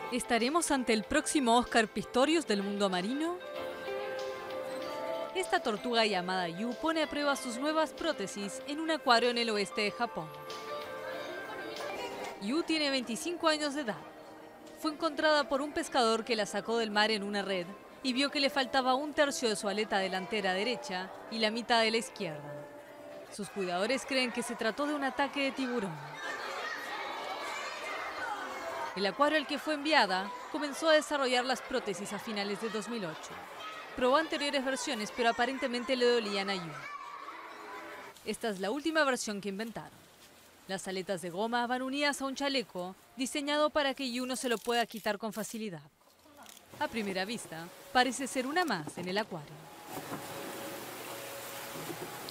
¿Estaremos ante el próximo Oscar Pistorius del mundo marino? Esta tortuga llamada Yu pone a prueba sus nuevas prótesis en un acuario en el oeste de Japón. Yu tiene 25 años de edad. Fue encontrada por un pescador que la sacó del mar en una red y vio que le faltaba un tercio de su aleta delantera derecha y la mitad de la izquierda. Sus cuidadores creen que se trató de un ataque de tiburón. El acuario al que fue enviada comenzó a desarrollar las prótesis a finales de 2008. Probó anteriores versiones, pero aparentemente le dolían a Yu. Esta es la última versión que inventaron. Las aletas de goma van unidas a un chaleco diseñado para que Yu no se lo pueda quitar con facilidad. A primera vista, parece ser una más en el acuario.